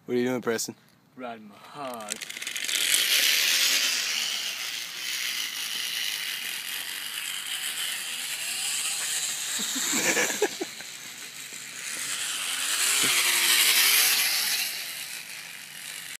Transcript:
What are you doing, Preston? Riding my hog.